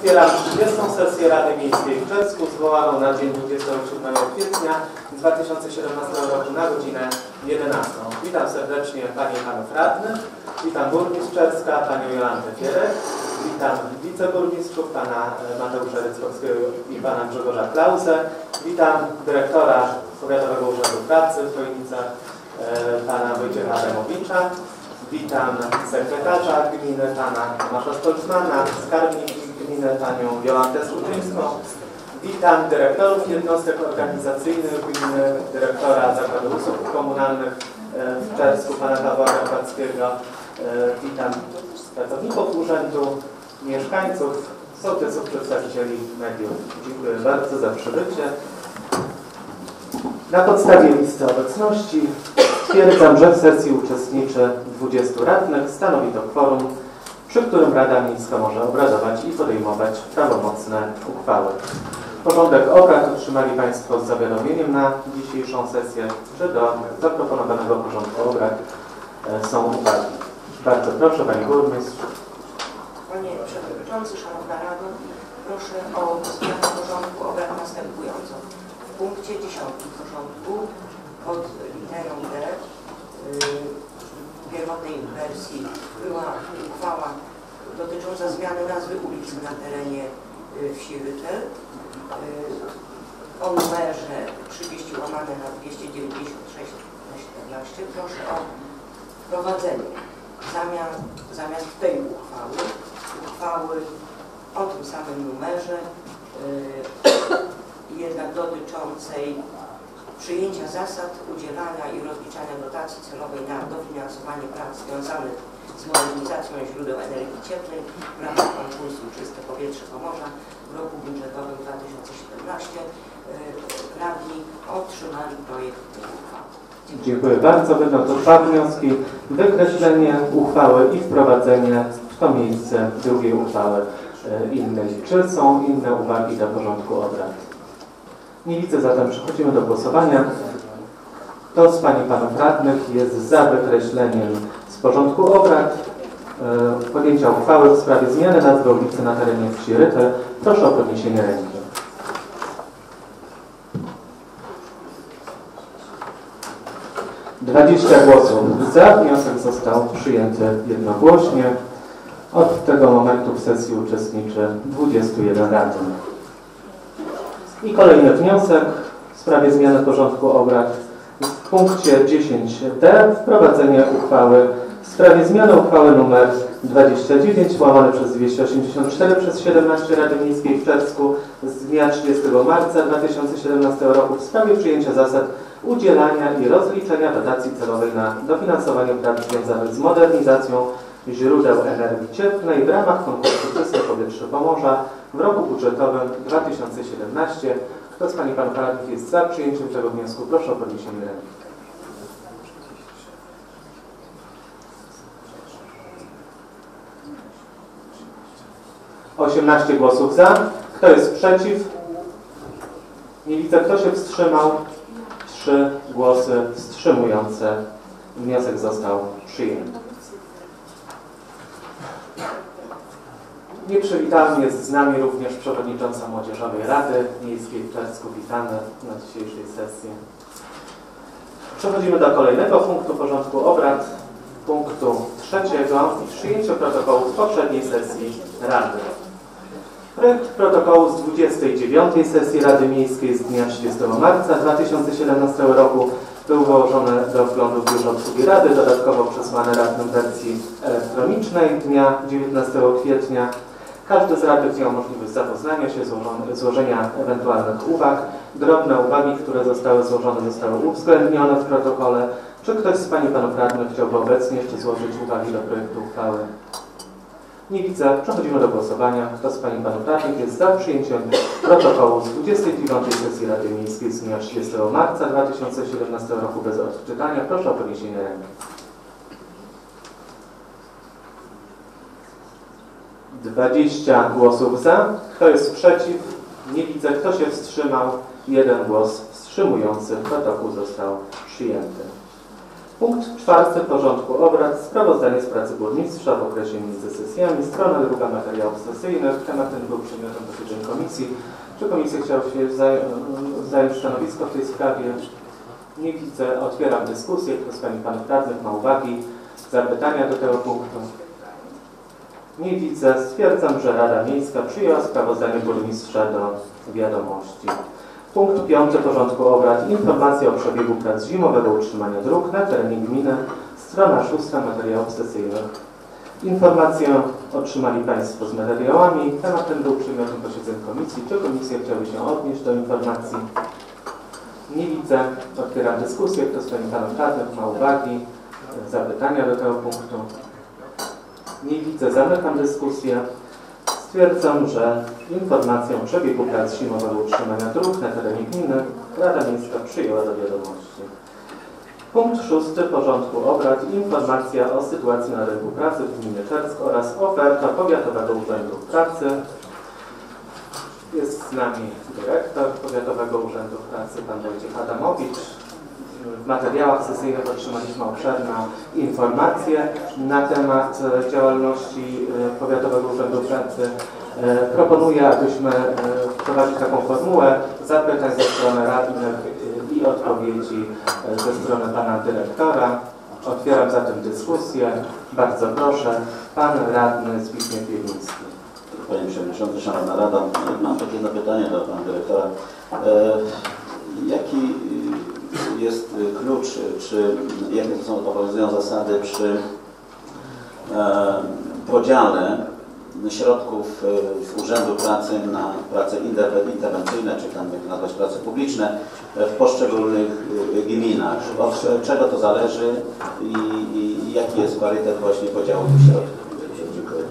Otwieram 30. sesję Rady Miejskiej w Czesku, zwołaną na dzień 27 kwietnia 2017 roku na godzinę 11. Witam serdecznie Panie i Panów Radnych, witam Burmistrz Czerska, Panią Jolantę Fierek, witam wiceburmistrzów, Pana Mateusza Ryckowskiego i Pana Grzegorza Klausę, witam dyrektora Powiatowego Urzędu Pracy w Chojnicach, Pana Wojciecha Adamowicza, witam sekretarza gminy, Pana Tomasza Stolczmana, skarbnik gminy, Panią Jolantę Słuczyńską, witam dyrektorów jednostek organizacyjnych gminy, dyrektora Zakładu Usług Komunalnych w Czersku, Pana Pawła Karpackiego, witam pracowników urzędu, mieszkańców, sołtysów, przedstawicieli mediów. Dziękuję bardzo za przybycie. Na podstawie listy obecności stwierdzam, że w sesji uczestniczy 20 radnych, stanowi to kworum, przy którym Rada Miejska może obradować i podejmować prawomocne uchwały. Porządek obrad otrzymali Państwo z zawiadomieniem na dzisiejszą sesję, że do zaproponowanego porządku obrad są uwagi. Bardzo proszę, Pani Burmistrz. Panie Przewodniczący, Szanowna Rado, proszę o zmianę porządku obrad następującą. W punkcie 10 porządku pod literą D w pierwotnej wersji była uchwała dotycząca zmiany nazwy ulicy na terenie wsi Rytel o numerze 30/296/14. Proszę o wprowadzenie zamiast tej uchwały o tym samym numerze, jednak dotyczącej przyjęcia zasad udzielania i rozliczania dotacji celowej na dofinansowanie prac związanych z modernizacją źródeł energii cieplnej w ramach konkursu Czyste Powietrze Pomorza w roku budżetowym 2017. Radni otrzymali projekt tej uchwały. Dziękuję bardzo. Będą to dwa wnioski. Wykreślenie uchwały i wprowadzenie w to miejsce drugiej uchwały innej. Czy są inne uwagi do porządku obrad? Nie widzę, zatem przechodzimy do głosowania. Kto z Pań i Panów Radnych jest za wykreśleniem z porządku obrad podjęcia uchwały w sprawie zmiany nazwy ulicy na terenie wsi Rytel? Proszę o podniesienie ręki. (20 głosów za). Wniosek został przyjęty jednogłośnie. Od tego momentu w sesji uczestniczy 21 radnych. I kolejny wniosek w sprawie zmiany porządku obrad. W punkcie 10d wprowadzenie uchwały w sprawie zmiany uchwały nr 29/284 przez 17 Rady Miejskiej w Czersku z dnia 30 marca 2017 roku w sprawie przyjęcia zasad udzielania i rozliczenia dotacji celowej na dofinansowanie prac związanych z modernizacją źródeł energii cieplnej w ramach konkursu Czyste Powietrze Pomorza w roku budżetowym 2017. Kto z Pań i Panów Radnych jest za przyjęciem tego wniosku? Proszę o podniesienie ręki. (18 głosów za). Kto jest przeciw? Nie widzę. Kto się wstrzymał? 3 głosy wstrzymujące. Wniosek został przyjęty. Nieprzywitalnie jest z nami również przewodnicząca Młodzieżowej Rady Miejskiej w Czersku. Witamy na dzisiejszej sesji. Przechodzimy do kolejnego punktu porządku obrad, punktu 3. Przyjęcie protokołu z poprzedniej sesji Rady. Projekt protokołu z 29. sesji Rady Miejskiej z dnia 30 marca 2017 roku był wyłożony do wglądu w Biurze Obsługi Rady, dodatkowo przesłany radnym w wersji elektronicznej dnia 19 kwietnia. Każdy z radnych miał możliwość zapoznania się, złożenia ewentualnych uwag. Drobne uwagi, które zostały złożone, zostały uwzględnione w protokole. Czy ktoś z Pań i Panów Radnych chciałby obecnie jeszcze złożyć uwagi do projektu uchwały? Nie widzę. Przechodzimy do głosowania. Kto z Pań i Panów Radnych jest za przyjęciem protokołu z 29. sesji Rady Miejskiej z dnia 30 marca 2017 roku bez odczytania? Proszę o podniesienie ręki. 20 głosów za. Kto jest przeciw? Nie widzę. Kto się wstrzymał? 1 głos wstrzymujący. Protokół został przyjęty. Punkt 4 porządku obrad. Sprawozdanie z pracy burmistrza w okresie między sesjami. Strona druga materiałów sesyjnych. Temat ten był przedmiotem posiedzeń komisji. Czy komisja chciała się zająć stanowisko w tej sprawie? Nie widzę. Otwieram dyskusję. Kto z Pań i Panów Radnych ma uwagi, zapytania do tego punktu? Nie widzę. Stwierdzam, że Rada Miejska przyjęła sprawozdanie burmistrza do wiadomości. Punkt 5 porządku obrad. Informacja o przebiegu prac zimowego utrzymania dróg na terenie gminy. Strona 6 materiałów sesyjnych. Informację otrzymali Państwo z materiałami. Temat ten był przedmiotem posiedzeń komisji. Czy komisja chciałaby się odnieść do informacji? Nie widzę. Otwieram dyskusję. Kto z Pań i Panów Radnych ma uwagi, zapytania do tego punktu? Nie widzę. Zamykam dyskusję. Stwierdzam, że informację o przebiegu prac zimowego utrzymania dróg na terenie gminy Rada Miejska przyjęła do wiadomości. Punkt 6 porządku obrad. Informacja o sytuacji na rynku pracy w gminie Czersk oraz oferta Powiatowego Urzędu Pracy. Jest z nami dyrektor Powiatowego Urzędu Pracy, pan Wojciech Adamowicz. W materiałach sesyjnych otrzymaliśmy obszerne informacje na temat działalności Powiatowego Urzędu Pracy. Proponuję, abyśmy wprowadzić taką formułę zapytań ze strony radnych i odpowiedzi ze strony pana dyrektora. Otwieram zatem dyskusję. Bardzo proszę, pan radny Zbigniew Piewnicki. Panie Przewodniczący, Szanowna Rada, mam takie jedno pytanie do pana dyrektora. Jaki jest klucz, czy jakie są obowiązują zasady przy podziale środków z Urzędu Pracy na prace interwencyjne, czy tam jak nazwać prace publiczne w poszczególnych gminach? Od czego to zależy i jaki jest parytet właśnie podziału tych środków? Dziękuję.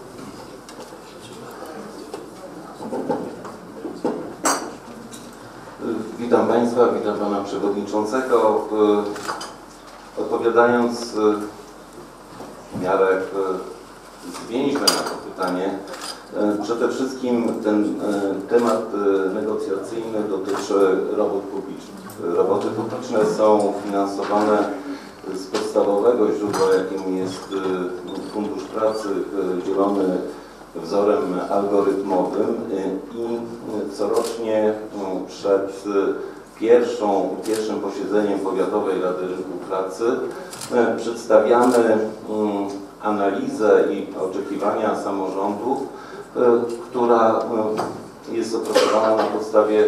Witam Państwa, witam Pana Przewodniczącego. Odpowiadając w miarę zwięźle na to pytanie, przede wszystkim ten temat negocjacyjny dotyczy robót publicznych. Roboty publiczne są finansowane z podstawowego źródła, jakim jest Fundusz Pracy, dzielony wzorem algorytmowym i corocznie przed pierwszym posiedzeniem Powiatowej Rady Rynku Pracy przedstawiamy analizę i oczekiwania samorządów, która jest opracowana na podstawie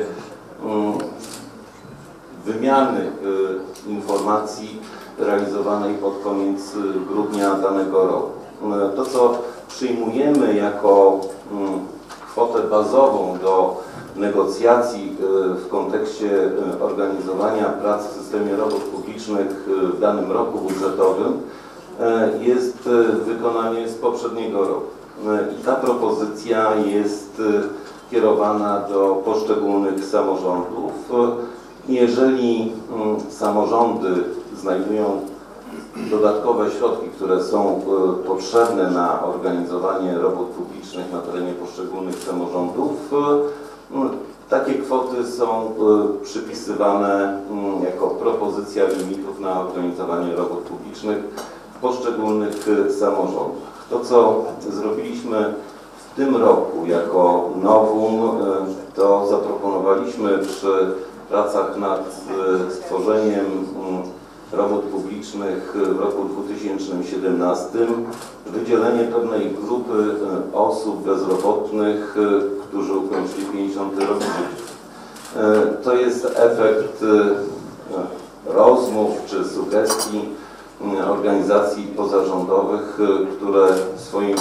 wymiany informacji realizowanej pod koniec grudnia danego roku. To, co przyjmujemy jako kwotę bazową do negocjacji w kontekście organizowania prac w systemie robót publicznych w danym roku budżetowym, jest wykonanie z poprzedniego roku. I ta propozycja jest kierowana do poszczególnych samorządów. Jeżeli samorządy znajdują dodatkowe środki, które są potrzebne na organizowanie robót publicznych na terenie poszczególnych samorządów, takie kwoty są przypisywane jako propozycja limitów na organizowanie robót publicznych w poszczególnych samorządach. To, co zrobiliśmy w tym roku jako novum, to zaproponowaliśmy przy pracach nad stworzeniem robót publicznych w roku 2017 wydzielenie pewnej grupy osób bezrobotnych, którzy ukończyli 50 rok życia. To jest efekt rozmów czy sugestii organizacji pozarządowych, które w swoim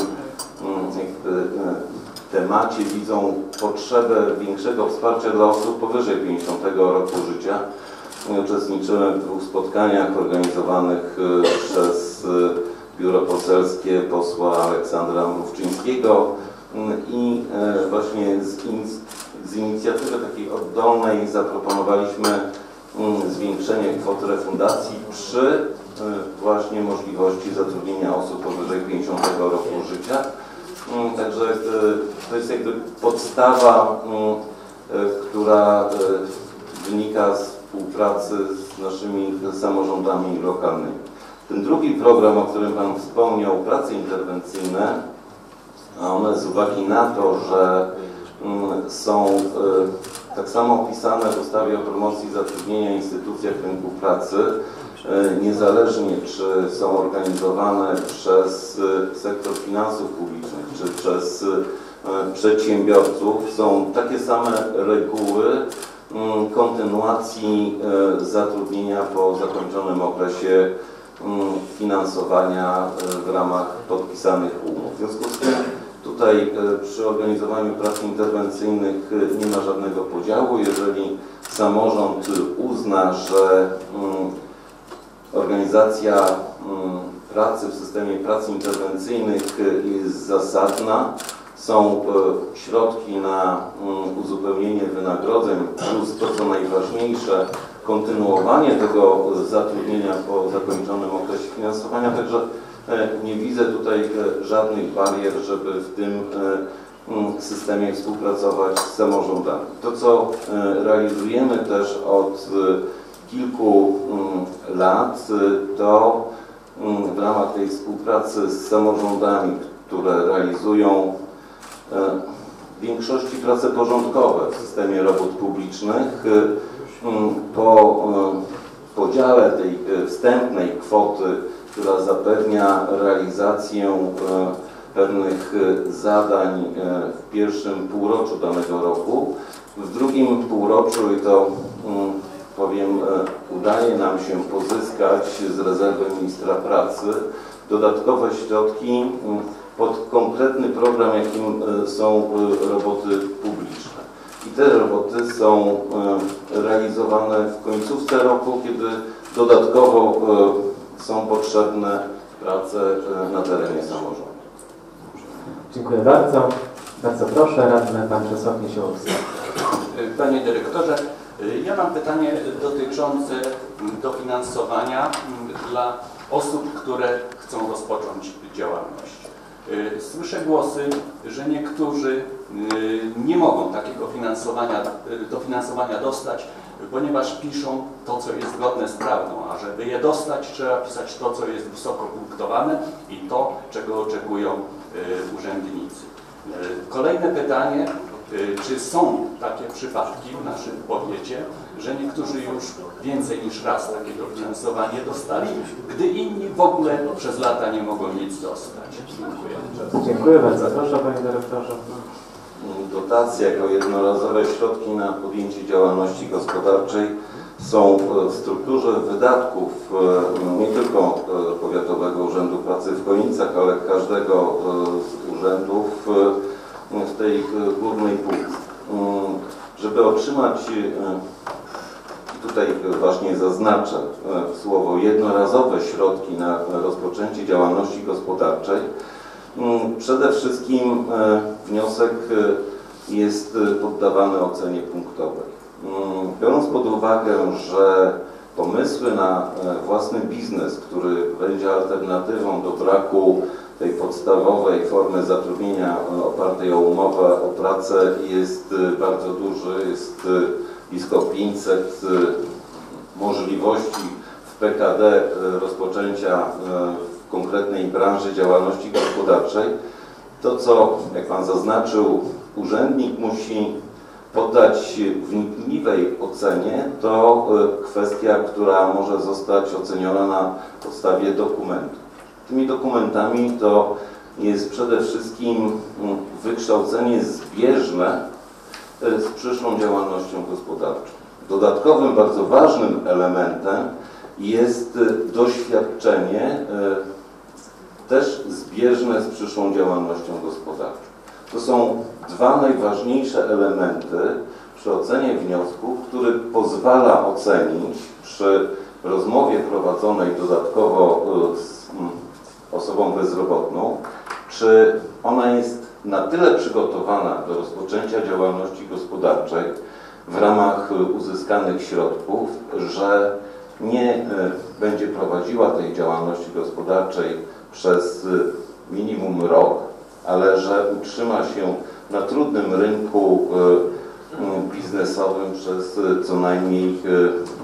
temacie widzą potrzebę większego wsparcia dla osób powyżej 50 roku życia. Uczestniczyłem w 2 spotkaniach organizowanych przez Biuro Poselskie posła Aleksandra Mrówczyńskiego i właśnie z inicjatywy takiej oddolnej zaproponowaliśmy zwiększenie kwot refundacji przy właśnie możliwości zatrudnienia osób powyżej 50 roku życia. Także to jest jakby podstawa, która wynika z współpracy z naszymi samorządami lokalnymi. Ten drugi program, o którym Pan wspomniał, prace interwencyjne, a one z uwagi na to, że są tak samo opisane w ustawie o promocji zatrudnienia i instytucjach rynku pracy, niezależnie czy są organizowane przez sektor finansów publicznych, czy przez przedsiębiorców, są takie same reguły kontynuacji zatrudnienia po zakończonym okresie finansowania w ramach podpisanych umów. W związku z tym tutaj przy organizowaniu prac interwencyjnych nie ma żadnego podziału. Jeżeli samorząd uzna, że organizacja pracy w systemie prac interwencyjnych jest zasadna, są środki na uzupełnienie wynagrodzeń plus to, co najważniejsze, kontynuowanie tego zatrudnienia po zakończonym okresie finansowania, także nie widzę tutaj żadnych barier, żeby w tym systemie współpracować z samorządami. To, co realizujemy też od kilku lat, to w ramach tej współpracy z samorządami, które realizują w większości prace porządkowe w systemie robót publicznych, po podziale tej wstępnej kwoty, która zapewnia realizację pewnych zadań w pierwszym półroczu danego roku, w drugim półroczu, i to powiem, udaje nam się pozyskać z rezerwy ministra pracy dodatkowe środki pod konkretny program, jakim są roboty publiczne. I te roboty są realizowane w końcówce roku, kiedy dodatkowo są potrzebne prace na terenie samorządu. Dziękuję bardzo. Bardzo proszę, radny pan Czesław Niesiołowski. Panie dyrektorze, ja mam pytanie dotyczące dofinansowania dla osób, które chcą rozpocząć działalność. Słyszę głosy, że niektórzy nie mogą takiego dofinansowania dostać, ponieważ piszą to, co jest zgodne z prawdą, a żeby je dostać, trzeba pisać to, co jest wysoko punktowane i to, czego oczekują urzędnicy. Kolejne pytanie, czy są takie przypadki w naszym powiecie, że niektórzy już więcej niż raz takie dofinansowanie dostali, gdy inni w ogóle przez lata nie mogą nic dostać? Dziękuję. Dziękuję bardzo. Proszę, panie dyrektorze. Dotacje jako jednorazowe środki na podjęcie działalności gospodarczej są w strukturze wydatków nie tylko Powiatowego Urzędu Pracy w Chojnicach, ale każdego z urzędów w tej górnej półce. Żeby otrzymać, tutaj właśnie zaznaczę słowo jednorazowe środki na rozpoczęcie działalności gospodarczej, przede wszystkim wniosek jest poddawany ocenie punktowej. Biorąc pod uwagę, że pomysły na własny biznes, który będzie alternatywą do braku tej podstawowej formy zatrudnienia opartej o umowę o pracę, jest bardzo duży, jest blisko 500 możliwości w PKD rozpoczęcia w konkretnej branży działalności gospodarczej. To, co, jak Pan zaznaczył, urzędnik musi poddać wnikliwej ocenie, to kwestia, która może zostać oceniona na podstawie dokumentów. Tymi dokumentami to jest przede wszystkim wykształcenie zbieżne z przyszłą działalnością gospodarczą. Dodatkowym, bardzo ważnym elementem jest doświadczenie też zbieżne z przyszłą działalnością gospodarczą. To są dwa najważniejsze elementy przy ocenie wniosku, który pozwala ocenić przy rozmowie prowadzonej dodatkowo z osobą bezrobotną, czy ona jest na tyle przygotowana do rozpoczęcia działalności gospodarczej w ramach uzyskanych środków, że nie będzie prowadziła tej działalności gospodarczej przez minimum rok, ale że utrzyma się na trudnym rynku biznesowym przez co najmniej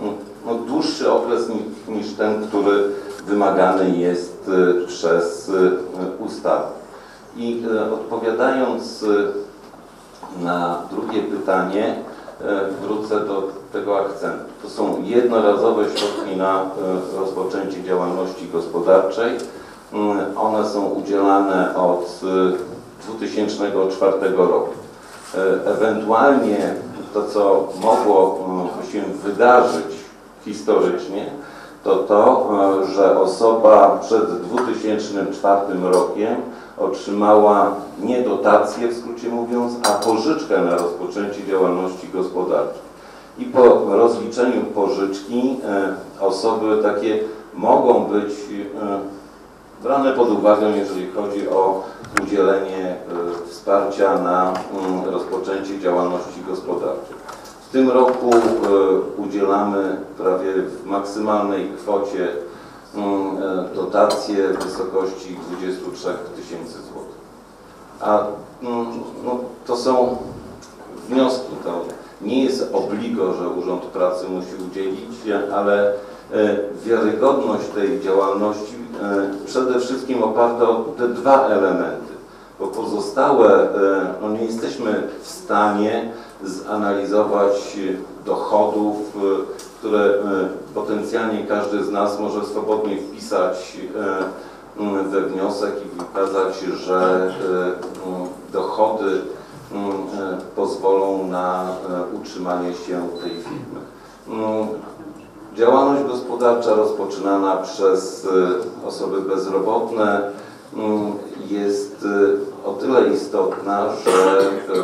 dłuższy okres niż ten, który wymagany jest przez ustawę. I odpowiadając na drugie pytanie, wrócę do tego akcentu. To są jednorazowe środki na rozpoczęcie działalności gospodarczej. One są udzielane od 2004 roku. Ewentualnie to, co mogło się wydarzyć historycznie, to, że osoba przed 2004 rokiem otrzymała nie dotację, w skrócie mówiąc, a pożyczkę na rozpoczęcie działalności gospodarczej. I po rozliczeniu pożyczki osoby takie mogą być brane pod uwagę, jeżeli chodzi o udzielenie wsparcia na rozpoczęcie działalności gospodarczej. W tym roku udzielamy prawie w maksymalnej kwocie dotacje w wysokości 23 000 złotych. A to są wnioski, to nie jest obligo, że Urząd Pracy musi udzielić, ale wiarygodność tej działalności przede wszystkim oparta o te dwa elementy, bo pozostałe nie jesteśmy w stanie zanalizować dochodów, które potencjalnie każdy z nas może swobodnie wpisać we wniosek i wykazać, że dochody pozwolą na utrzymanie się tej firmy. Działalność gospodarcza rozpoczynana przez osoby bezrobotne jest o tyle istotna, że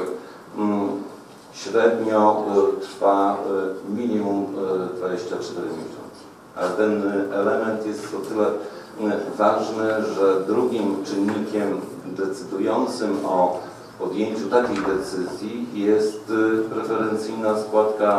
średnio trwa minimum 24 miesiące. Ale ten element jest o tyle ważny, że drugim czynnikiem decydującym o podjęciu takiej decyzji jest preferencyjna składka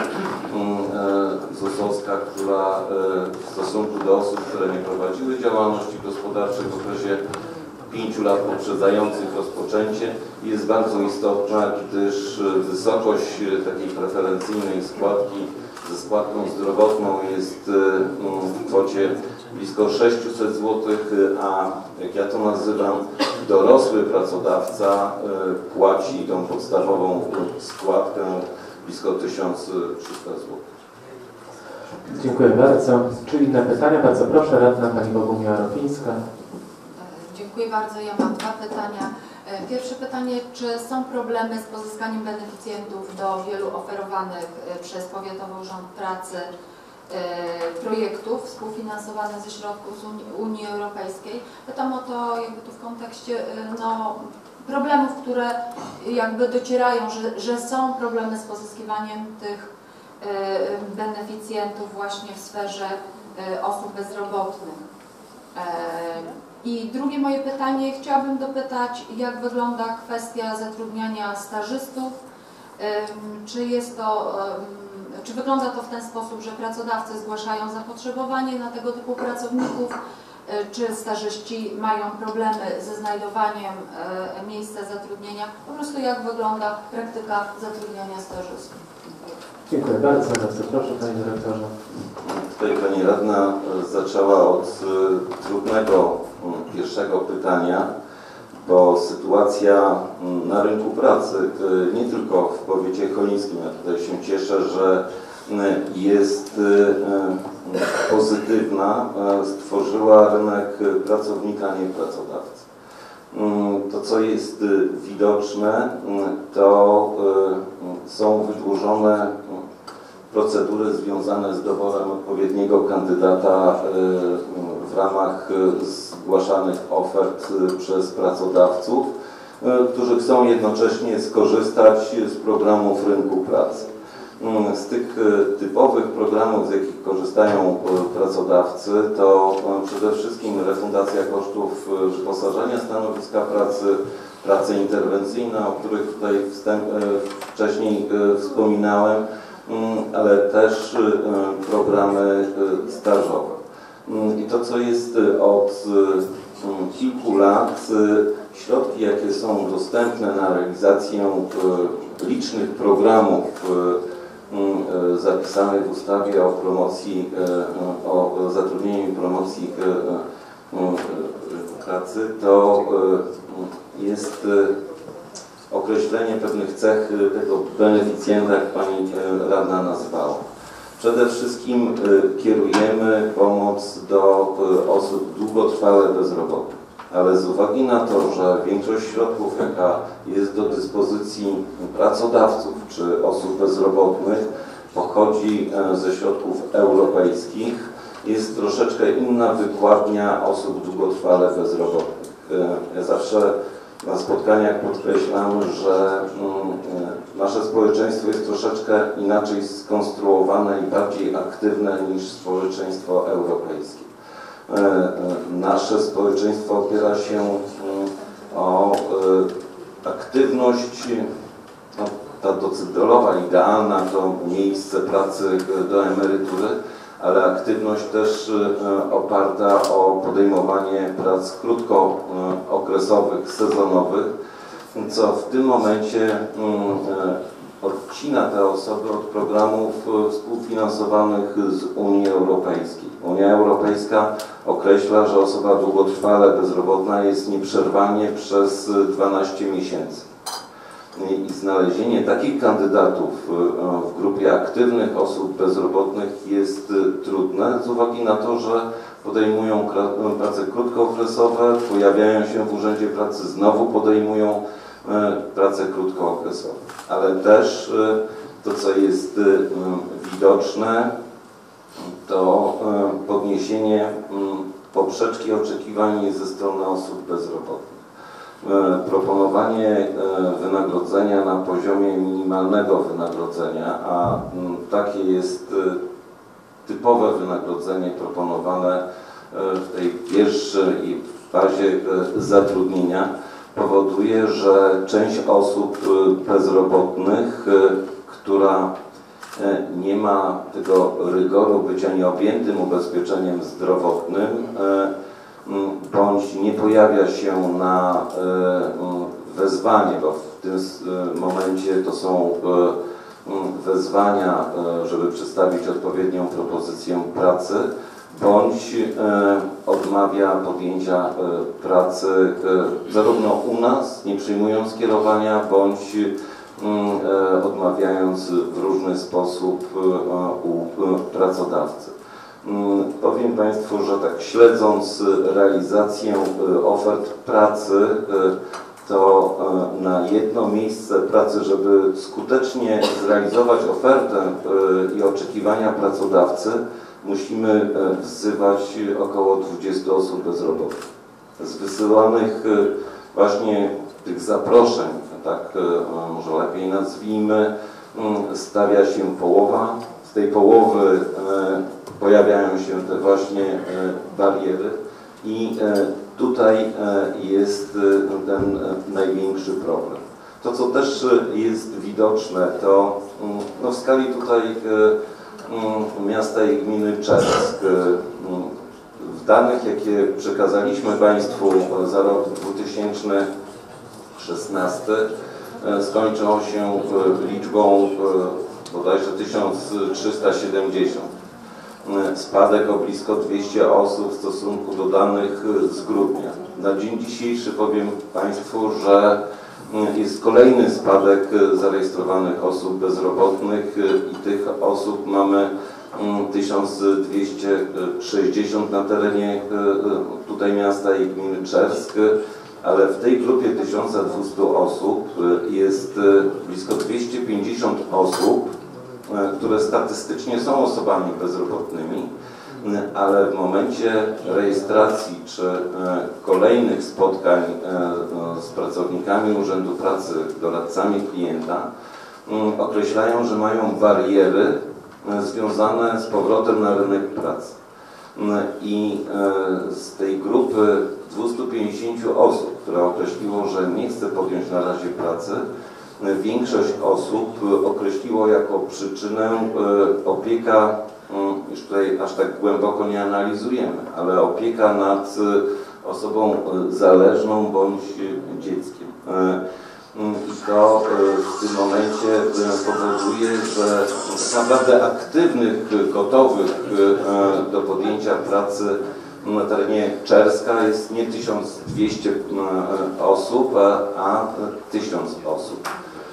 ZUS-owska, która w stosunku do osób, które nie prowadziły działalności gospodarczej w okresie 5 lat poprzedzających rozpoczęcie jest bardzo istotna, gdyż wysokość takiej preferencyjnej składki ze składką zdrowotną jest w kwocie blisko 600 zł, a jak ja to nazywam, dorosły pracodawca płaci tą podstawową składkę blisko 1300 zł. Dziękuję bardzo. Czy inne pytania? Bardzo proszę, radna pani Bogumiła Ropińska. Dziękuję bardzo. Ja mam dwa pytania. Pierwsze pytanie, czy są problemy z pozyskaniem beneficjentów do wielu oferowanych przez Powiatowy Urząd Pracy projektów współfinansowanych ze środków z Unii Europejskiej? Pytam o to jakby tu w kontekście problemów, które jakby docierają, że są problemy z pozyskiwaniem tych beneficjentów właśnie w sferze osób bezrobotnych. I drugie moje pytanie, chciałabym dopytać, jak wygląda kwestia zatrudniania stażystów, czy wygląda to w ten sposób, że pracodawcy zgłaszają zapotrzebowanie na tego typu pracowników, czy stażyści mają problemy ze znajdowaniem miejsca zatrudnienia, po prostu jak wygląda praktyka zatrudniania stażystów. Dziękuję bardzo. Bardzo proszę, panie dyrektorze. Tutaj pani radna zaczęła od trudnego pierwszego pytania, bo sytuacja na rynku pracy, nie tylko w powiecie chojnickim, ja tutaj się cieszę, że jest pozytywna, stworzyła rynek pracownika, nie pracodawcy. To, co jest widoczne, to są wydłużone procedury związane z doborem odpowiedniego kandydata w ramach zgłaszanych ofert przez pracodawców, którzy chcą jednocześnie skorzystać z programów rynku pracy. Z tych typowych programów, z jakich korzystają pracodawcy, to przede wszystkim refundacja kosztów wyposażenia stanowiska pracy, prace interwencyjne, o których tutaj wcześniej wspominałem, ale też programy stażowe. I to, co jest od kilku lat, środki, jakie są dostępne na realizację licznych programów zapisanych w ustawie o promocji, o zatrudnieniu i promocji pracy, to jest określenie pewnych cech tego beneficjenta, jak pani radna nazwała. Przede wszystkim kierujemy pomoc do osób długotrwale bezrobotnych, ale z uwagi na to, że większość środków, jaka jest do dyspozycji pracodawców czy osób bezrobotnych, pochodzi ze środków europejskich, jest troszeczkę inna wykładnia osób długotrwale bezrobotnych. Ja zawsze na spotkaniach podkreślam, że nasze społeczeństwo jest troszeczkę inaczej skonstruowane i bardziej aktywne niż społeczeństwo europejskie. Nasze społeczeństwo opiera się o aktywność, no, ta docelowa, idealna to miejsce pracy do emerytury, ale aktywność też oparta o podejmowanie prac krótkookresowych, sezonowych, co w tym momencie odcina te osoby od programów współfinansowanych z Unii Europejskiej. Unia Europejska określa, że osoba długotrwale bezrobotna jest nieprzerwanie przez 12 miesięcy. I znalezienie takich kandydatów w grupie aktywnych osób bezrobotnych jest trudne z uwagi na to, że podejmują prace krótkookresowe, pojawiają się w Urzędzie Pracy, znowu podejmują prace krótkookresowe. Ale też to, co jest widoczne, to podniesienie poprzeczki oczekiwań ze strony osób bezrobotnych. Proponowanie wynagrodzenia na poziomie minimalnego wynagrodzenia, a takie jest typowe wynagrodzenie proponowane w tej pierwszej fazie zatrudnienia, powoduje, że część osób bezrobotnych, która nie ma tego rygoru bycia nieobjętym ubezpieczeniem zdrowotnym, bądź nie pojawia się na wezwanie, bo w tym momencie to są wezwania, żeby przedstawić odpowiednią propozycję pracy, bądź odmawia podjęcia pracy zarówno u nas, nie przyjmując kierowania, bądź odmawiając w różny sposób u pracodawcy. Powiem Państwu, że tak śledząc realizację ofert pracy, to na jedno miejsce pracy, żeby skutecznie zrealizować ofertę i oczekiwania pracodawcy, musimy wzywać około 20 osób bezrobotnych. Z wysyłanych właśnie tych zaproszeń, tak może lepiej nazwijmy, stawia się połowa. Z tej połowy pojawiają się te właśnie bariery i tutaj jest ten największy problem. To, co też jest widoczne, to no w skali tutaj miasta i gminy Czersk, w danych, jakie przekazaliśmy Państwu za rok 2016, skończyło się liczbą bodajże 1370. Spadek o blisko 200 osób w stosunku do danych z grudnia. Na dzień dzisiejszy powiem Państwu, że jest kolejny spadek zarejestrowanych osób bezrobotnych i tych osób mamy 1260 na terenie tutaj miasta i gminy Czersk, ale w tej grupie 1200 osób jest blisko 250 osób, które statystycznie są osobami bezrobotnymi, ale w momencie rejestracji czy kolejnych spotkań z pracownikami Urzędu Pracy, doradcami klienta, określają, że mają bariery związane z powrotem na rynek pracy. I z tej grupy 250 osób, które określiło, że nie chce podjąć na razie pracy, większość osób określiło jako przyczynę opieka, już tutaj aż tak głęboko nie analizujemy, ale opieka nad osobą zależną bądź dzieckiem. I to w tym momencie powoduje, że tak naprawdę aktywnych, gotowych do podjęcia pracy na terenie Czerska jest nie 1200 osób, a 1000 osób.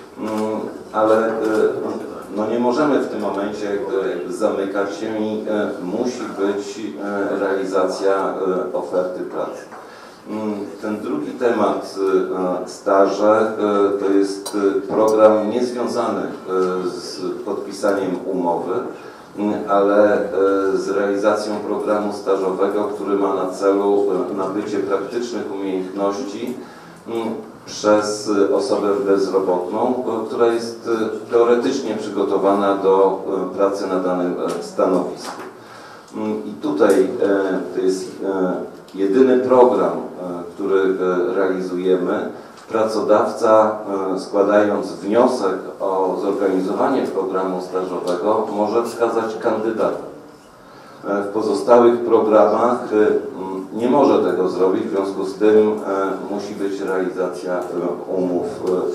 Ale no nie możemy w tym momencie zamykać się i musi być realizacja oferty pracy. Ten drugi temat, staże, to jest program niezwiązany z podpisaniem umowy, ale z realizacją programu stażowego, który ma na celu nabycie praktycznych umiejętności przez osobę bezrobotną, która jest teoretycznie przygotowana do pracy na danym stanowisku. I tutaj to jest jedyny program, który realizujemy. Pracodawca, składając wniosek o zorganizowanie programu stażowego, może wskazać kandydata. W pozostałych programach nie może tego zrobić, w związku z tym musi być realizacja umów,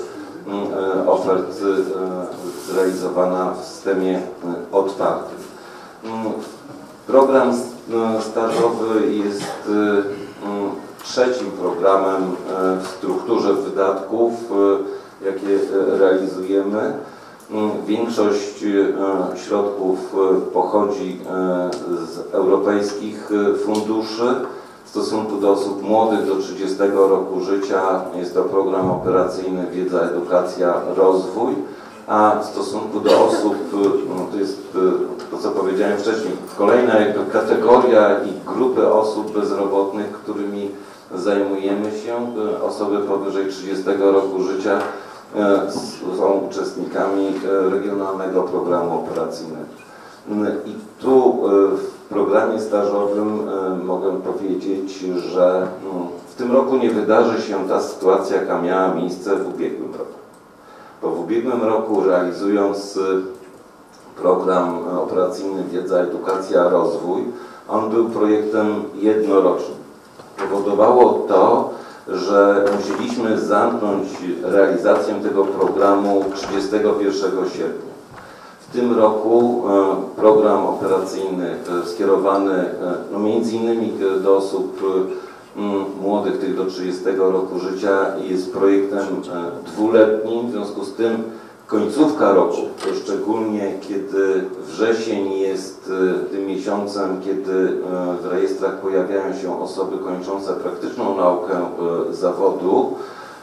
ofert zrealizowana w systemie otwartym. Program stażowy jest trzecim programem w strukturze wydatków, jakie realizujemy. Większość środków pochodzi z europejskich funduszy. W stosunku do osób młodych do 30 roku życia jest to program operacyjny Wiedza, Edukacja, Rozwój, a w stosunku do osób, to jest to, co powiedziałem wcześniej, kolejna kategoria i grupy osób bezrobotnych, którymi zajmujemy się, osoby powyżej 30 roku życia, są uczestnikami Regionalnego Programu Operacyjnego. I tu w programie stażowym mogę powiedzieć, że w tym roku nie wydarzy się ta sytuacja, jaka miała miejsce w ubiegłym roku. Bo w ubiegłym roku, realizując program operacyjny Wiedza, Edukacja, Rozwój, on był projektem jednorocznym. Powodowało to, że musieliśmy zamknąć realizację tego programu 31 sierpnia. W tym roku program operacyjny skierowany no między innymi do osób młodych, tych do 30 roku życia, jest projektem dwuletnim, w związku z tym końcówka roku, szczególnie kiedy wrzesień jest tym miesiącem, kiedy w rejestrach pojawiają się osoby kończące praktyczną naukę zawodu,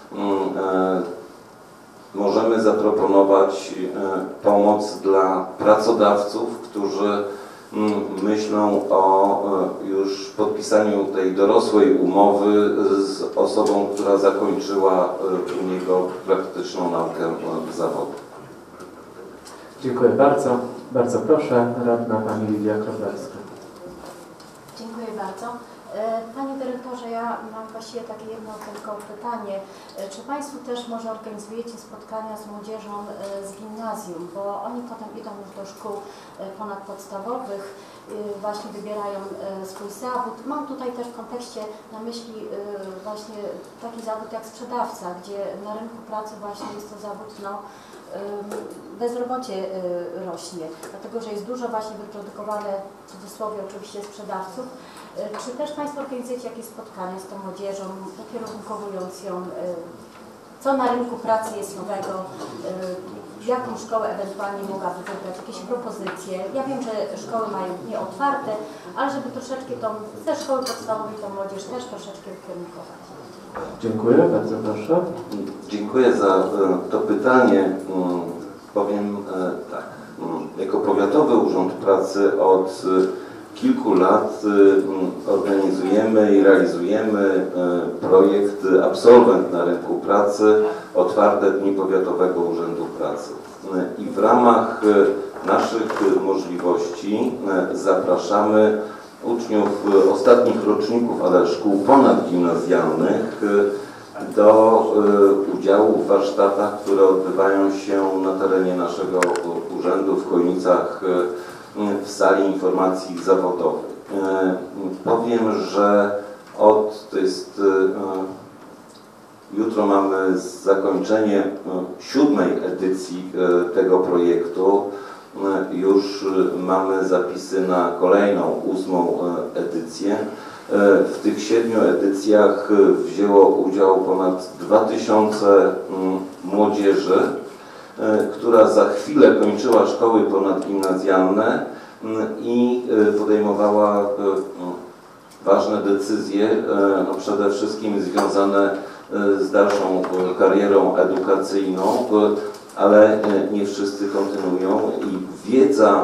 możemy zaproponować pomoc dla pracodawców, którzy myślą o już podpisaniu tej dorosłej umowy z osobą, która zakończyła u niego praktyczną naukę zawodu. Dziękuję bardzo. Bardzo proszę, radna pani Lidia Krowlerska. Dziękuję bardzo. Panie dyrektorze, ja mam właściwie takie jedno tylko pytanie. Czy Państwo też może organizujecie spotkania z młodzieżą z gimnazjum, bo oni potem idą już do szkół ponadpodstawowych, właśnie wybierają swój zawód. Mam tutaj też w kontekście na myśli właśnie taki zawód jak sprzedawca, gdzie na rynku pracy właśnie jest to zawód, no, bezrobocie rośnie, dlatego że jest dużo właśnie wyprodukowane, w cudzysłowie oczywiście, sprzedawców. Czy też Państwo organizujecie jakieś spotkania z tą młodzieżą, ukierunkowując ją, co na rynku pracy jest nowego, jaką szkołę ewentualnie mogłaby wybrać, jakieś propozycje? Ja wiem, że szkoły mają nieotwarte, ale żeby troszeczkę ze szkoły podstawowej tą młodzież też troszeczkę ukierunkować. Dziękuję, bardzo proszę. Dziękuję za to pytanie. Powiem tak, jako Powiatowy Urząd Pracy od kilku lat organizujemy i realizujemy projekt Absolwent na rynku pracy, otwarte dni Powiatowego Urzędu Pracy. I w ramach naszych możliwości zapraszamy uczniów ostatnich roczników, ale szkół ponadgimnazjalnych do udziału w warsztatach, które odbywają się na terenie naszego urzędu w Chojnicach w sali informacji zawodowej. Powiem, że to jest Jutro mamy zakończenie 7. edycji tego projektu. Już mamy zapisy na kolejną 8. edycję. W tych 7 edycjach wzięło udział ponad 2000 młodzieży, która za chwilę kończyła szkoły ponadgimnazjalne i podejmowała ważne decyzje, przede wszystkim związane z dalszą karierą edukacyjną, ale nie wszyscy kontynuują i wiedza,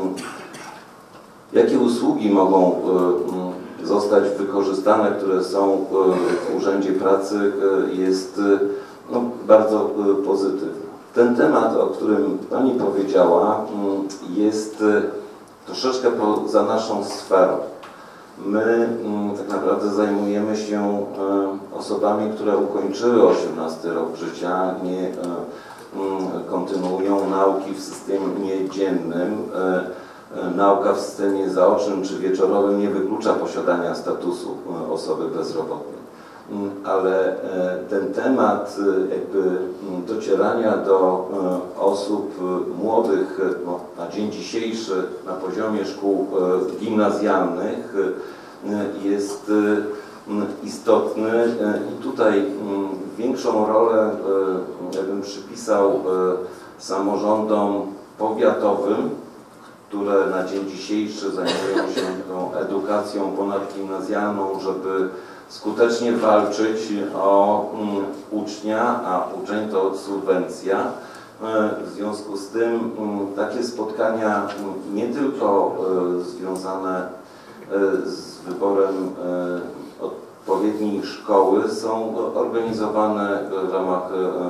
jakie usługi mogą zostać wykorzystane, które są w Urzędzie Pracy, jest bardzo pozytywna. Ten temat, o którym Pani powiedziała, jest troszeczkę poza naszą sferą. My tak naprawdę zajmujemy się osobami, które ukończyły 18 rok życia, nie kontynuują nauki w systemie dziennym. Nauka w systemie zaocznym czy wieczorowym nie wyklucza posiadania statusu osoby bezrobotnej. Ale ten temat jakby docierania do osób młodych na dzień dzisiejszy na poziomie szkół gimnazjalnych jest istotny i tutaj większą rolę ja bym przypisał samorządom powiatowym, które na dzień dzisiejszy zajmują się tą edukacją ponadgimnazjalną, żeby skutecznie walczyć o ucznia, a uczeń to subwencja. W związku z tym takie spotkania nie tylko związane z wyborem odpowiedniej szkoły są organizowane w ramach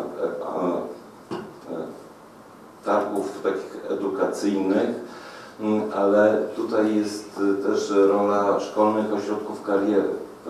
targów takich edukacyjnych, ale tutaj jest też rola szkolnych ośrodków kariery.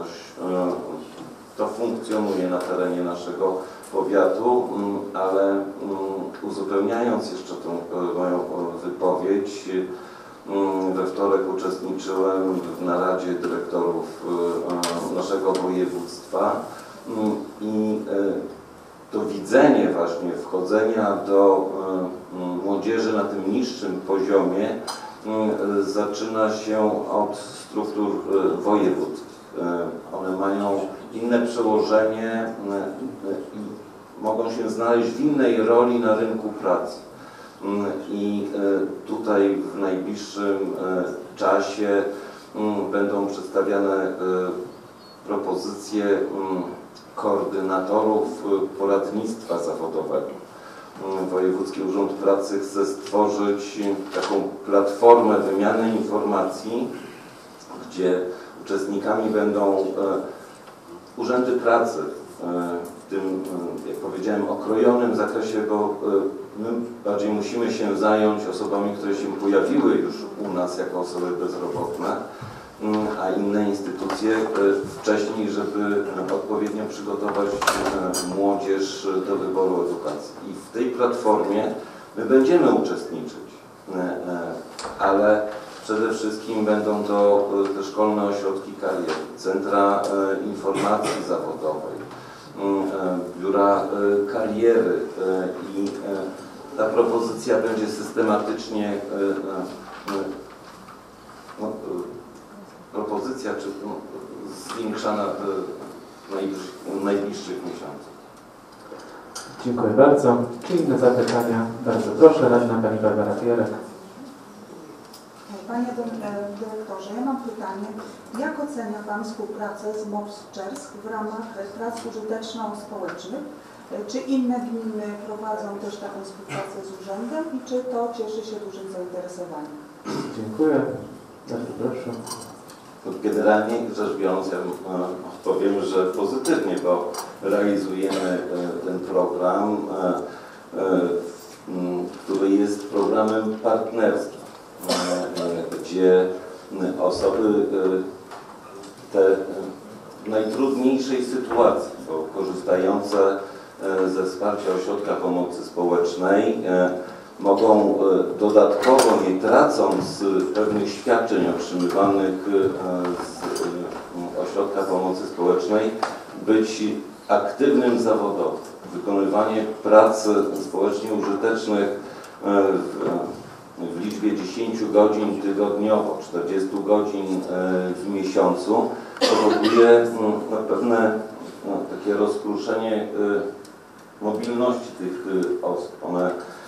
To funkcjonuje na terenie naszego powiatu, ale uzupełniając jeszcze tą moją wypowiedź, we wtorek uczestniczyłem w naradzie dyrektorów naszego województwa i to widzenie właśnie wchodzenia do młodzieży na tym niższym poziomie zaczyna się od struktur wojewódzkich. One mają inne przełożenie i mogą się znaleźć w innej roli na rynku pracy. I tutaj w najbliższym czasie będą przedstawiane propozycje koordynatorów poradnictwa zawodowego. Wojewódzki Urząd Pracy chce stworzyć taką platformę wymiany informacji, gdzie uczestnikami będą urzędy pracy w tym, jak powiedziałem, okrojonym zakresie, bo my bardziej musimy się zająć osobami, które się pojawiły już u nas jako osoby bezrobotne, a inne instytucje wcześniej, żeby odpowiednio przygotować młodzież do wyboru edukacji. I w tej platformie my będziemy uczestniczyć, ale przede wszystkim będą to te szkolne ośrodki kariery, centra informacji zawodowej, biura kariery i ta propozycja będzie systematycznie zwiększana w najbliższych miesiącach. Dziękuję bardzo. Czy inne zapytania? Bardzo proszę, radna pani Barbara Fierek. Panie dyrektorze, ja mam pytanie. Jak ocenia Pan współpracę z MOPS Czersk w ramach prac użyteczno-społecznych? Czy inne gminy prowadzą też taką współpracę z urzędem i czy to cieszy się dużym zainteresowaniem? Dziękuję. Bardzo proszę. Generalnie rzecz biorąc, ja powiem, że pozytywnie, bo realizujemy ten program, który jest programem partnerskim, gdzie osoby te w najtrudniejszej sytuacji, bo korzystające ze wsparcia Ośrodka Pomocy Społecznej mogą dodatkowo, nie tracąc pewnych świadczeń otrzymywanych z Ośrodka Pomocy Społecznej, być aktywnym zawodowo, wykonywanie prac społecznie użytecznych w liczbie 10 godzin tygodniowo, 40 godzin w miesiącu powoduje pewne takie rozkruszenie mobilności tych osób. One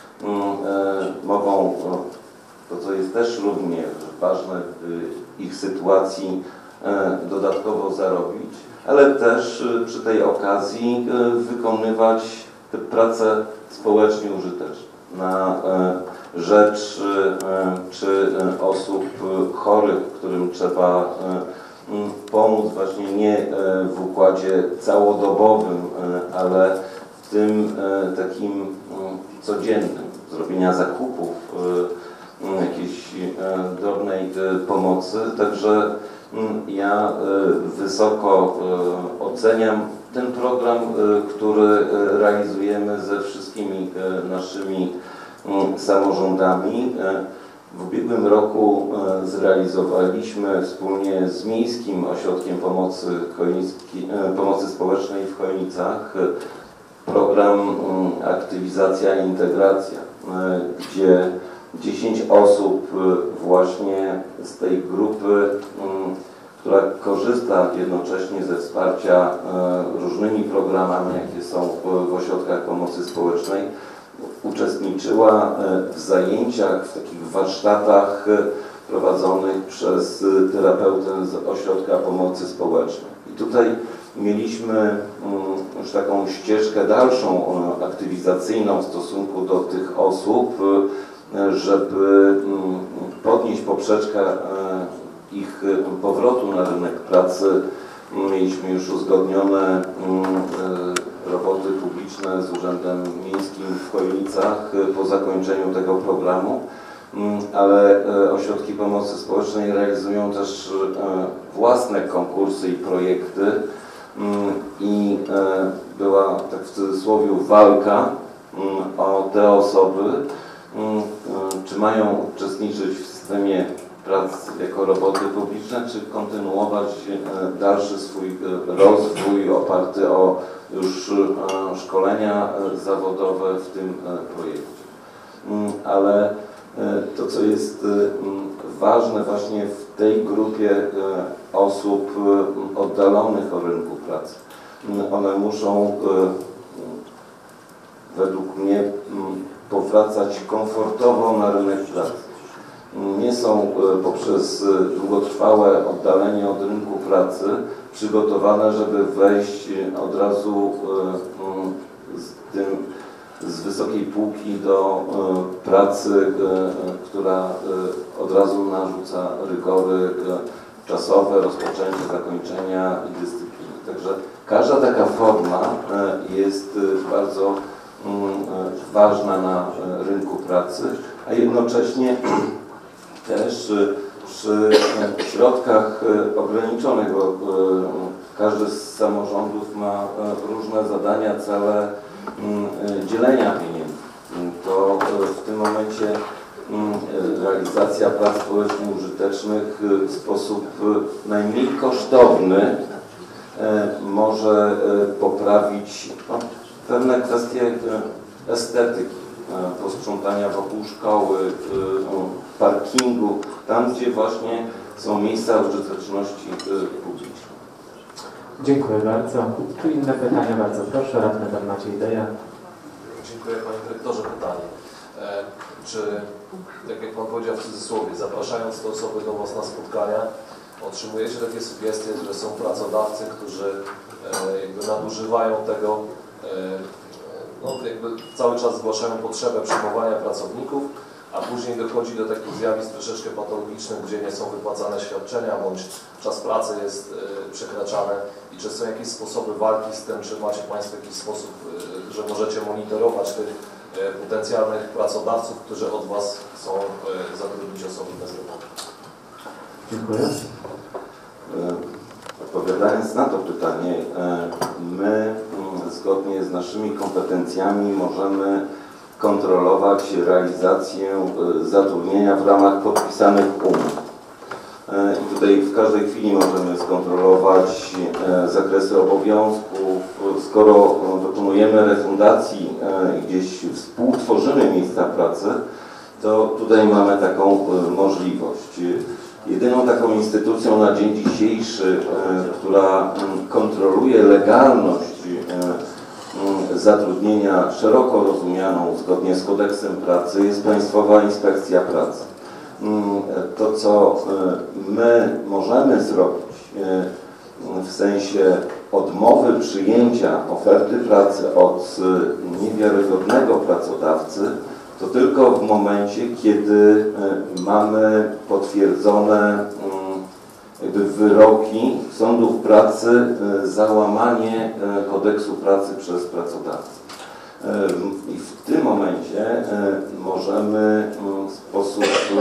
mogą, to co jest też równie ważne w ich sytuacji, dodatkowo zarobić, ale też przy tej okazji wykonywać te prace społecznie użyteczne na rzecz czy osób chorych, którym trzeba pomóc właśnie nie w układzie całodobowym, ale w tym takim codziennym, zrobienia zakupów, jakiejś drobnej pomocy. Także ja wysoko oceniam ten program, który realizujemy ze wszystkimi naszymi samorządami. W ubiegłym roku zrealizowaliśmy wspólnie z Miejskim Ośrodkiem Pomocy Społecznej w Chojnicach program Aktywizacja i Integracja, gdzie 10 osób właśnie z tej grupy, która korzysta jednocześnie ze wsparcia różnymi programami, jakie są w ośrodkach pomocy społecznej, uczestniczyła w zajęciach, w takich warsztatach prowadzonych przez terapeutę z ośrodka pomocy społecznej. I tutaj mieliśmy już taką ścieżkę dalszą, aktywizacyjną w stosunku do tych osób, żeby podnieść poprzeczkę ich powrotu na rynek pracy. Mieliśmy już uzgodnione roboty publiczne z Urzędem Miejskim w Chojnicach po zakończeniu tego programu, ale ośrodki pomocy społecznej realizują też własne konkursy i projekty i była, tak w cudzysłowie, walka o te osoby, czy mają uczestniczyć w systemie prac jako roboty publiczne, czy kontynuować dalszy swój rozwój oparty o już szkolenia zawodowe w tym projekcie. Ale to, co jest ważne właśnie w tej grupie osób oddalonych od rynku pracy, one muszą według mnie powracać komfortowo na rynek pracy. Nie są poprzez długotrwałe oddalenie od rynku pracy przygotowane, żeby wejść od razu z wysokiej półki do pracy, która od razu narzuca rygory czasowe, rozpoczęcie, zakończenia i dyscypliny. Także każda taka forma jest bardzo ważna na rynku pracy, a jednocześnie też przy środkach ograniczonych, bo każdy z samorządów ma różne zadania, cele dzielenia pieniędzy. To w tym momencie realizacja prac społecznie użytecznych w sposób najmniej kosztowny może poprawić pewne kwestie estetyki, posprzątania wokół szkoły, parkingu, tam gdzie właśnie są miejsca użyteczności publicznej. Dziękuję bardzo. Tu inne pytania, bardzo proszę. Radny pan Maciej Deja. Dziękuję panie dyrektorze. Pytanie. Czy, tak jak pan powiedział w cudzysłowie, zapraszając te osoby do was na spotkania, otrzymujecie takie sugestie, że są pracodawcy, którzy jakby nadużywają tego, no, jakby cały czas zgłaszają potrzebę przyjmowania pracowników, a później dochodzi do takich zjawisk troszeczkę patologicznych, gdzie nie są wypłacane świadczenia, bądź czas pracy jest przekraczany i czy są jakieś sposoby walki z tym, czy macie Państwo jakiś sposób, że możecie monitorować tych potencjalnych pracodawców, którzy od Was chcą zatrudnić osoby bezrobotne? Dziękuję. Odpowiadając na to pytanie, my zgodnie z naszymi kompetencjami możemy kontrolować realizację zatrudnienia w ramach podpisanych umów. I tutaj w każdej chwili możemy skontrolować zakresy obowiązków. Skoro dokonujemy refundacji, gdzieś współtworzymy miejsca pracy, to tutaj mamy taką możliwość. Jedyną taką instytucją na dzień dzisiejszy, która kontroluje legalność zatrudnienia szeroko rozumianą zgodnie z kodeksem pracy, jest Państwowa Inspekcja Pracy. To, co my możemy zrobić w sensie odmowy przyjęcia oferty pracy od niewiarygodnego pracodawcy, to tylko w momencie, kiedy mamy potwierdzone wyroki sądów pracy za łamanie kodeksu pracy przez pracodawcę. I w tym momencie możemy w sposób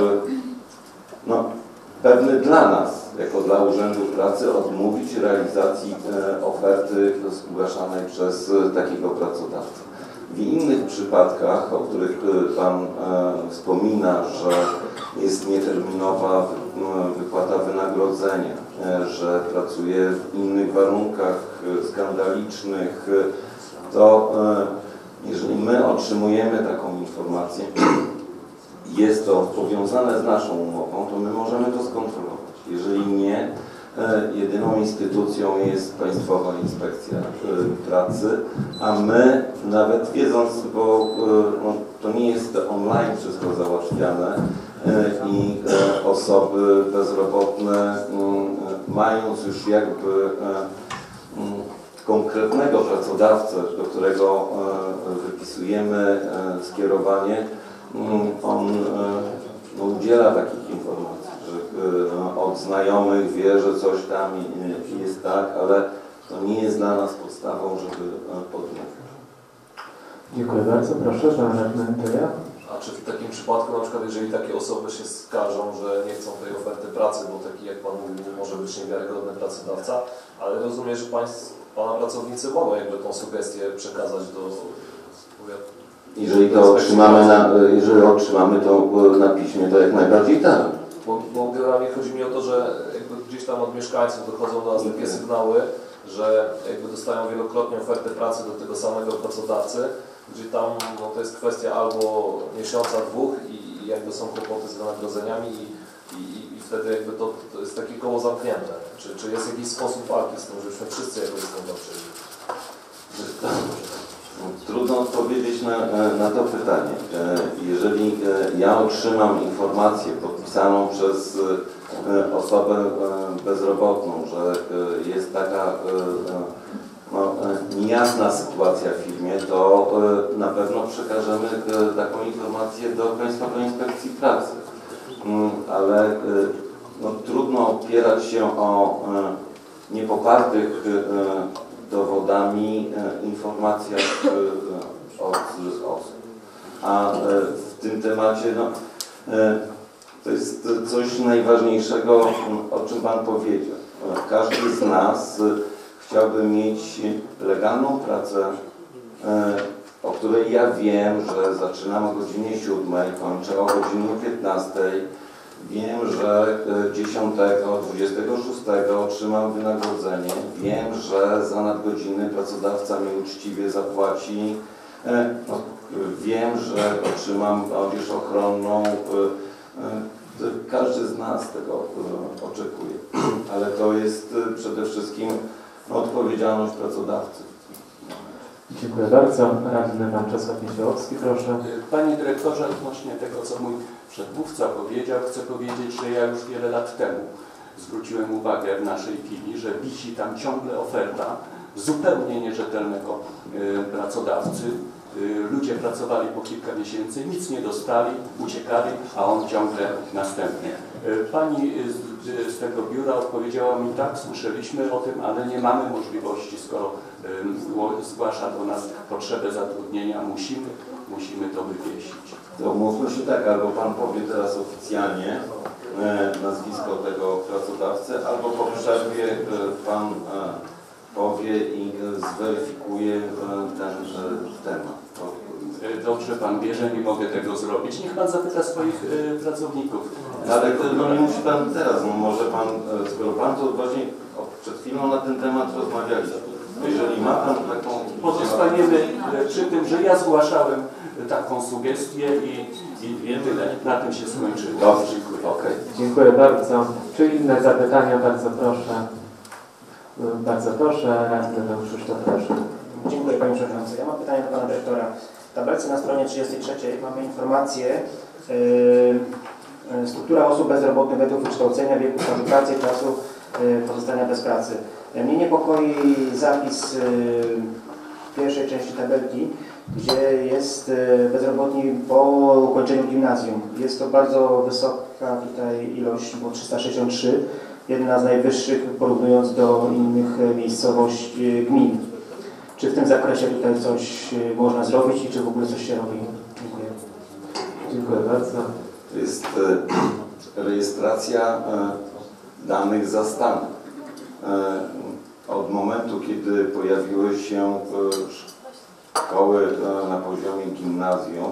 pewny dla nas, jako dla Urzędu Pracy, odmówić realizacji oferty zgłaszanej przez takiego pracodawcę. W innych przypadkach, o których Pan wspomina, że jest nieterminowa wypłata wynagrodzenia, że pracuje w innych warunkach skandalicznych, to jeżeli my otrzymujemy taką informację, jest to powiązane z naszą umową, to my możemy to skontrolować. Jeżeli nie, jedyną instytucją jest Państwowa Inspekcja Pracy, a my, nawet wiedząc, bo to nie jest online wszystko załatwiane i osoby bezrobotne, mając już jakby konkretnego pracodawcę, do którego wypisujemy skierowanie, on udziela takich informacji, że od znajomych wie, że coś tam jest tak, ale to nie jest dla nas podstawą, żeby podjąć. Dziękuję bardzo. Proszę, Pan Radny Anteja. A czy w takim przypadku, na przykład, jeżeli takie osoby się skarżą, że nie chcą tej oferty pracy, bo taki, jak Pan mówił, może być niewiarygodny pracodawca, ale rozumiem, że Pana pracownicy mogą jakby tą sugestię przekazać do powiatu. Jeżeli to otrzymamy to na piśmie, to jak najbardziej tak. Bo generalnie chodzi mi o to, że jakby gdzieś tam od mieszkańców dochodzą do nas takie sygnały, że jakby dostają wielokrotnie ofertę pracy do tego samego pracodawcy, gdzie tam to jest kwestia albo miesiąca, dwóch i jakby są kłopoty z wynagrodzeniami i wtedy jakby to jest takie koło zamknięte. Czy jest jakiś sposób walki z tym, żebyśmy wszyscy jakoś z tym walczyli? Trudno odpowiedzieć na to pytanie. Jeżeli ja otrzymam informację podpisaną przez osobę bezrobotną, że jest taka niejasna sytuacja w firmie, to na pewno przekażemy taką informację do Państwowej Inspekcji Pracy. Ale trudno opierać się o niepopartych dowodami informacjach od osób. A w tym temacie to jest coś najważniejszego, o czym Pan powiedział. Każdy z nas chciałby mieć legalną pracę, o której ja wiem, że zaczynam o godzinie 7, kończę o godzinie 15. Wiem, że 10, 26 otrzymam wynagrodzenie. Wiem, że za nadgodziny pracodawca mi uczciwie zapłaci. Wiem, że otrzymam odwieź ochronną. Każdy z nas tego oczekuje. Ale to jest przede wszystkim odpowiedzialność pracodawcy. Dziękuję bardzo. Radny Pan Czesław Niesiołowski, proszę. Panie Dyrektorze, odnośnie tego, co mój przedmówca powiedział, chcę powiedzieć, że ja już wiele lat temu zwróciłem uwagę w naszej filii, że wisi tam ciągle oferta zupełnie nierzetelnego pracodawcy. Ludzie pracowali po kilka miesięcy, nic nie dostali, uciekali, a on ciągle następnie. Pani z tego biura odpowiedziała mi: tak, słyszeliśmy o tym, ale nie mamy możliwości, skoro zgłasza do nas potrzebę zatrudnienia, musimy to wywiesić. To mówmy się tak, albo Pan powie teraz oficjalnie nazwisko tego pracodawcy, albo po przerwie Pan powie i zweryfikuje ten temat. dobrze Pan wie, że nie mogę tego zrobić. Niech Pan zapyta swoich pracowników. Ale to nie musi Pan teraz, no może Pan, skoro Pan to właśnie przed chwilą na ten temat rozmawialiśmy. Jeżeli ma Pan taką... Pozostaniemy przy tym, że ja zgłaszałem taką sugestię i tyle. Na tym się skończyło. Dobrze, dziękuję. Okay. Dziękuję bardzo. Czy inne zapytania? Bardzo proszę. Bardzo proszę, radny pan Krzysztof, proszę. Dziękuję Panie Przewodniczący. Ja mam pytanie do Pana Dyrektora. W tabelce na stronie 33 mamy informację struktura osób bezrobotnych według wykształcenia, wieku stażu pracy i czasu pozostania bez pracy. Mnie niepokoi zapis w pierwszej części tabelki, gdzie jest bezrobotni po ukończeniu gimnazjum. Jest to bardzo wysoka tutaj ilość, bo 363, jedna z najwyższych porównując do innych miejscowości gmin. Czy w tym zakresie tutaj coś można zrobić i czy w ogóle coś się robi? Dziękuję. Dziękuję bardzo. To jest rejestracja danych za stan. Od momentu, kiedy pojawiły się szkoły na poziomie gimnazjum,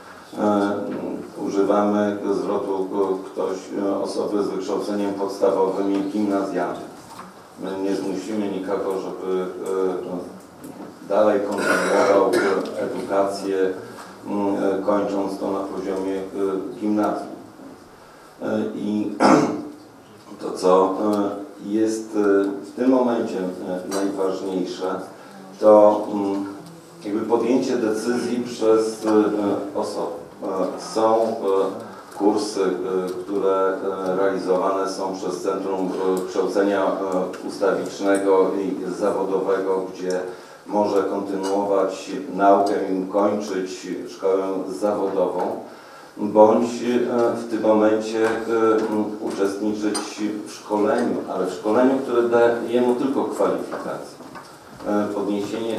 używamy zwrotu osoby z wykształceniem podstawowym i gimnazjalnym. My nie zmusimy nikogo, żeby dalej kontynuował edukację, kończąc to na poziomie gimnazjum. I to, co jest w tym momencie najważniejsze, to jakby podjęcie decyzji przez osoby. Są kursy, które realizowane są przez Centrum Kształcenia Ustawicznego i Zawodowego, gdzie może kontynuować naukę i kończyć szkołę zawodową, bądź w tym momencie uczestniczyć w szkoleniu, ale w szkoleniu, które daje mu tylko kwalifikacje. Podniesienie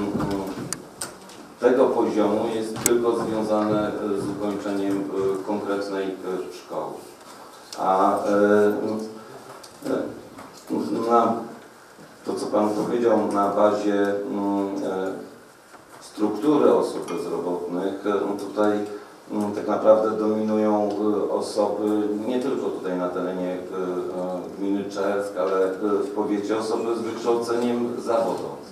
tego poziomu jest tylko związane z ukończeniem konkretnej szkoły. A na to, co Pan powiedział, na bazie struktury osób bezrobotnych, tutaj tak naprawdę dominują osoby nie tylko tutaj na terenie gminy Czersk, ale w powiecie osoby z wykształceniem zawodowym.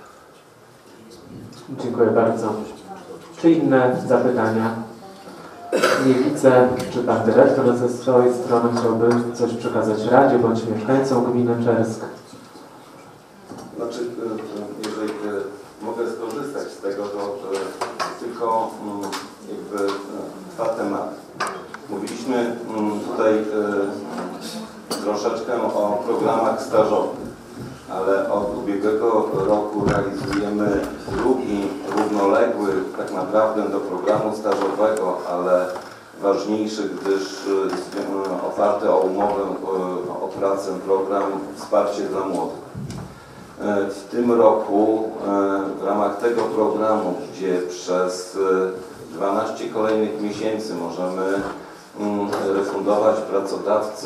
Dziękuję bardzo. Czy inne zapytania? Nie widzę, czy Pan Dyrektor ze swojej strony chciałby coś przekazać Radzie bądź mieszkańcom gminy Czersk? Znaczy, jeżeli mogę skorzystać z tego, to tylko jakby dwa tematy. Mówiliśmy tutaj troszeczkę o programach stażowych, ale od ubiegłego roku realizujemy drugi, równoległy tak naprawdę do programu stażowego, ale ważniejszy, gdyż oparty o umowę o pracę program Wsparcie dla Młodych. W tym roku w ramach tego programu, gdzie przez 12 kolejnych miesięcy możemy refundować pracodawcy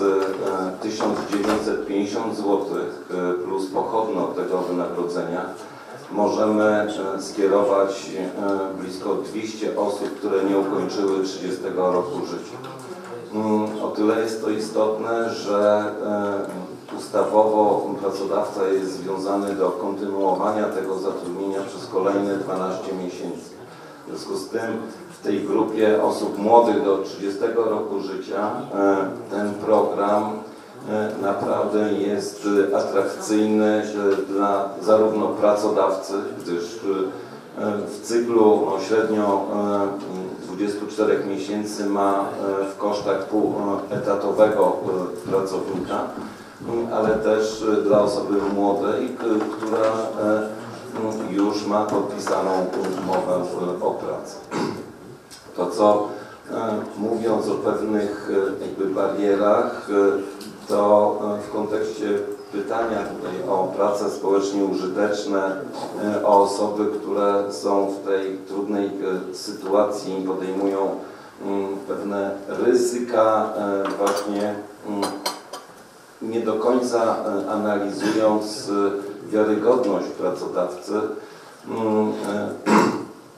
1950 zł plus pochodne od tego wynagrodzenia, możemy skierować blisko 200 osób, które nie ukończyły 30 roku życia. O tyle jest to istotne, że ustawowo pracodawca jest związany do kontynuowania tego zatrudnienia przez kolejne 12 miesięcy. W związku z tym w tej grupie osób młodych do 30 roku życia ten program naprawdę jest atrakcyjny dla zarówno pracodawcy, gdyż w cyklu średnio 24 miesięcy ma w kosztach półetatowego pracownika, ale też dla osoby młodej, która już ma podpisaną umowę o pracę. To, co mówiąc o pewnych jakby barierach, to w kontekście pytania tutaj o prace społecznie użyteczne, o osoby, które są w tej trudnej sytuacji i podejmują pewne ryzyka, właśnie nie do końca analizując wiarygodność pracodawcy,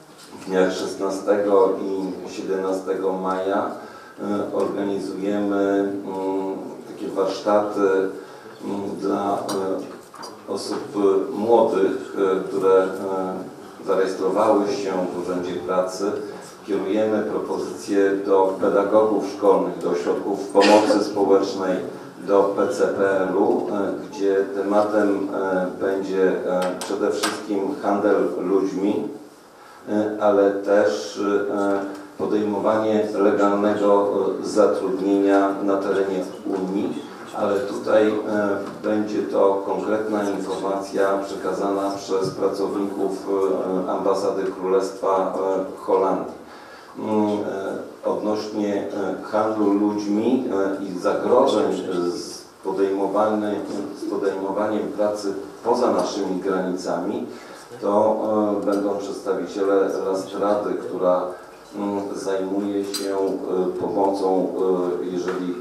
dniach 16 i 17 maja organizujemy takie warsztaty dla osób młodych, które zarejestrowały się w Urzędzie Pracy. Kierujemy propozycje do pedagogów szkolnych, do ośrodków pomocy społecznej, do PCPR-u, gdzie tematem będzie przede wszystkim handel ludźmi, ale też podejmowanie legalnego zatrudnienia na terenie Unii, ale tutaj będzie to konkretna informacja przekazana przez pracowników Ambasady Królestwa Holandii odnośnie handlu ludźmi i zagrożeń z podejmowaniem pracy poza naszymi granicami. To będą przedstawiciele Rastrady, która zajmuje się pomocą, jeżeli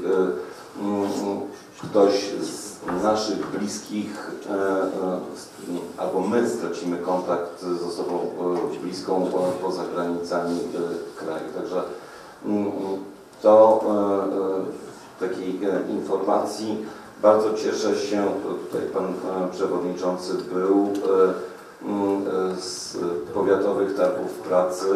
ktoś z naszych bliskich albo my stracimy kontakt z osobą bliską poza granicami kraju. Także to takiej informacji bardzo cieszę się. Tutaj pan przewodniczący był z powiatowych targów pracy.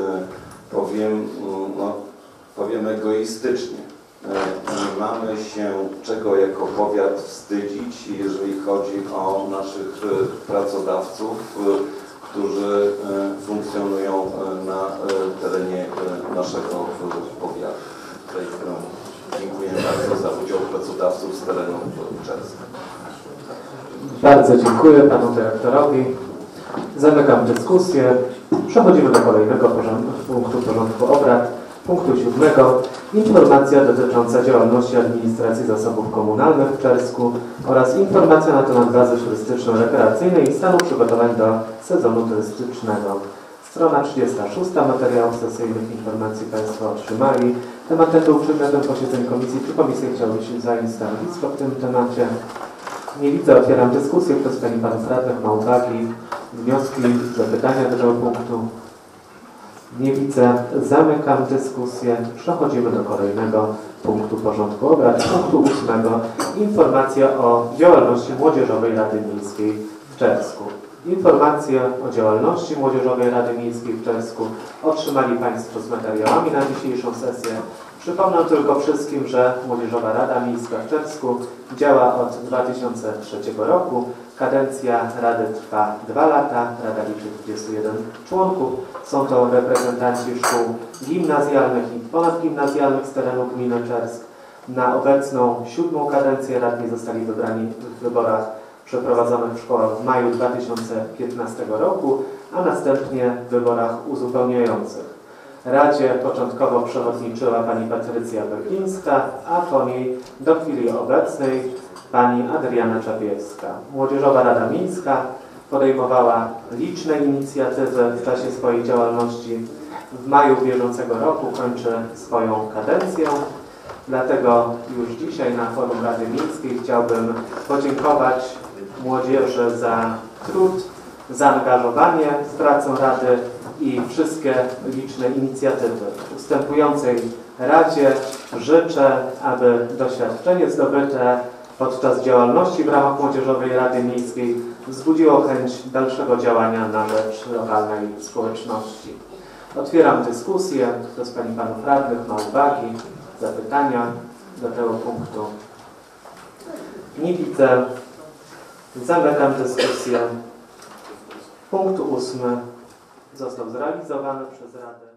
Powiem egoistycznie. Nie mamy się czego jako powiat wstydzić, jeżeli chodzi o naszych pracodawców, którzy funkcjonują na terenie naszego powiatu. Tutaj dziękuję bardzo za udział pracodawców z terenu Czerska. Bardzo dziękuję panu dyrektorowi. Zamykam dyskusję. Przechodzimy do kolejnego punktu porządku obrad. Punktu 7. Informacja dotycząca działalności administracji zasobów komunalnych w Czersku oraz informacja na temat bazy turystyczno-rekreacyjnej i stanu przygotowań do sezonu turystycznego. Strona 36 materiałów sesyjnych informacji Państwo otrzymali. Tematem był przedmiotem posiedzeń komisji. Czy komisja chciałaby się zająć stanowisko w tym temacie? Nie widzę. Otwieram dyskusję. Kto z Pani Panów Radnych ma uwagi, wnioski, zapytania do tego punktu? Nie widzę. Zamykam dyskusję. Przechodzimy do kolejnego punktu porządku obrad. Punktu 8. Informacja o działalności Młodzieżowej Rady Miejskiej w Czersku. Informacje o działalności Młodzieżowej Rady Miejskiej w Czersku otrzymali Państwo z materiałami na dzisiejszą sesję. Przypomnę tylko wszystkim, że Młodzieżowa Rada Miejska w Czersku działa od 2003 roku. Kadencja Rady trwa 2 lata. Rada liczy 21 członków. Są to reprezentanci szkół gimnazjalnych i ponadgimnazjalnych z terenu gminy Czersk. Na obecną 7. kadencję radni zostali wybrani w wyborach przeprowadzonych w szkołach w maju 2015 roku, a następnie w wyborach uzupełniających. Radzie początkowo przewodniczyła pani Patrycja Bekińska, a po niej do chwili obecnej pani Adriana Czapiewska. Młodzieżowa Rada Miejska podejmowała liczne inicjatywy w czasie swojej działalności. W maju bieżącego roku kończy swoją kadencję. Dlatego już dzisiaj na forum Rady Miejskiej chciałbym podziękować młodzieży za trud, zaangażowanie w pracę Rady i wszystkie liczne inicjatywy. Ustępującej Radzie życzę, aby doświadczenie zdobyte podczas działalności w ramach Młodzieżowej Rady Miejskiej wzbudziło chęć dalszego działania na rzecz lokalnej społeczności. Otwieram dyskusję. Kto z Pań i Panów Radnych ma uwagi, zapytania do tego punktu? Nie widzę. Zamykam dyskusję. Punkt 8 został zrealizowany przez Radę.